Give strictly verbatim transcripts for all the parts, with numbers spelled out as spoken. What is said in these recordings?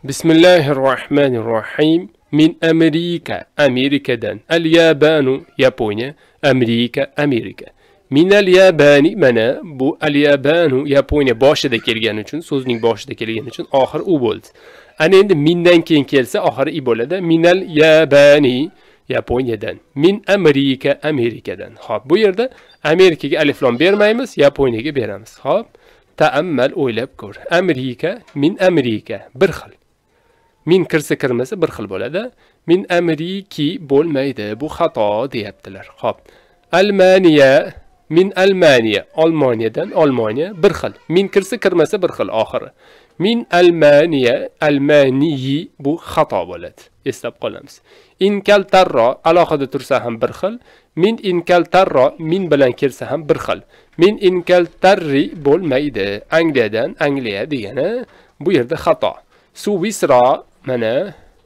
Bismillahirrahmanirrahim. Min Amerika, Amerikadan. Al-Yabanu, Yaponiya. Amerika, Amerika. Min al-Yabani, mana bu al-Yabanu Yaponiya boshida kelgani uchun, so'zning boshida kelgani uchun oxir u bo'ldi. Ana endi mindan keyin kelsa oxiri i bo'ladi. Min al-Yabani, Yaponiyadan. Min Amerika, Amerikadan. Xo'p, bu yerda Amerikaga alif lam bermaymiz, Yaponiyaga beramiz. Xo'p, ta'ammal o'ylab ko'r. Amerika, min Amerika bir xil. Min kirsa kirmasa bir xil bo'ladi. Min Ameriki bo'lmaydi. Bu xato deyaptilar. Xo'p. Almaniya, min Almaniya, Almaniyadan Almaniya bir xil. Min kirsa kirmasa bir xil oxiri. Min Almaniya, Almaniyi bu xato bo'ladi. Eslab qolamiz. Inkaltarro alohida tursa ham bir xil. Min inkaltarro min bilan kelsa ham bir xil. Min inkaltarri bo'lmaydi. Angliyadan Angliya degani bu yerda xato. Suvisra mana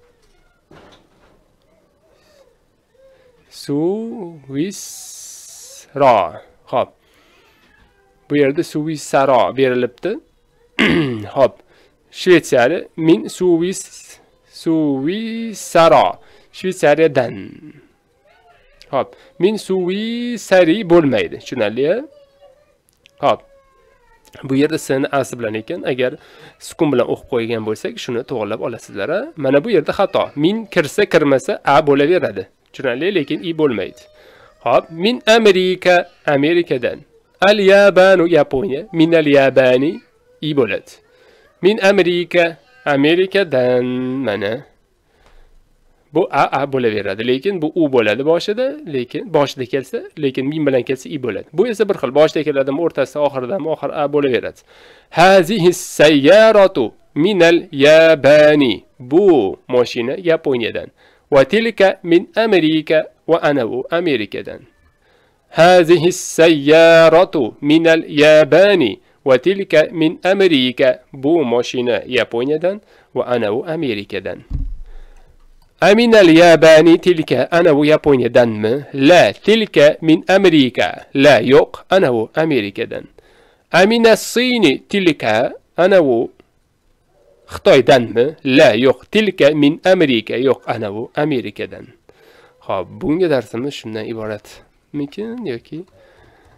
Suvisra. Xo'p. Bu yerda Suvisra berilibdi. Xo'p. Shveysariya min Suvis Suvisra. Shveysariyadan. Xo'p. Min Suvisari bo'lmaydi. Tushunarli-a? Xo'p. Bu yerda sini asli bilan ekan, agar sukun bilan o'qib qo'ygan bo'lsak, shuni to'g'rilab olasizlar. Mana bu yerda xato. Min kirsa kirmasa a bo'laveradi. Tushunarli, lekin i bo'lmaydi. Xo'p, min Amerika, Amerikadan. Al-Yabanu, Yaponiya. Min al-Yabani i bo'ladi. Min Amerika, Amerikadan mana bu a a bo'laveradi, lekin bu u bo'ladi boshida, lekin boshida kelsa, lekin min bilan kelsa i bo'ladi. Bu esa bir xil, boshida keladimi, o'rtasida, oxiridami, oxir a bo'laveradi. Hazihi sayyaratu minal Yabani. Bu mashina Yaponiyadan. Va tilka min Amerika va anavu Amerikadan. Hazihi sayyaratu minal Yabani. Va tilka min Amerika. Bu mashina Yaponiyadan va anavu Amerikadan. Aminal Yabani tilka anavu Yaponiyadanmi? La, tilka min Amerika. La, yo'q, anavu Amerikadan. Aminas Sini tilka anavu Xitoydanmi? La, yo'q, tilka min Amerika. Yo'q, anavu Amerikadan. Xo'p, bunga darsimiz shundan iboratmikin yoki?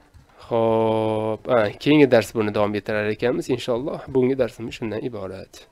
Xo'p, keyingi dars buni davom ettirar ekanmiz inshaalloh. Bunga darsimiz shundan iborat.